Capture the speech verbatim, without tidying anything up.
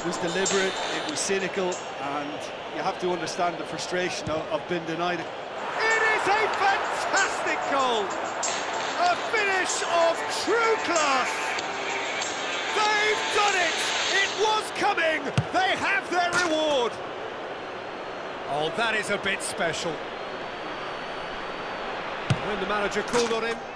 It was deliberate, it was cynical, and you have to understand the frustration of, of being denied it. It is a fantastic goal! A finish of true class! They've done it! It was coming! They have their reward! Oh, that is a bit special. When the manager called on him,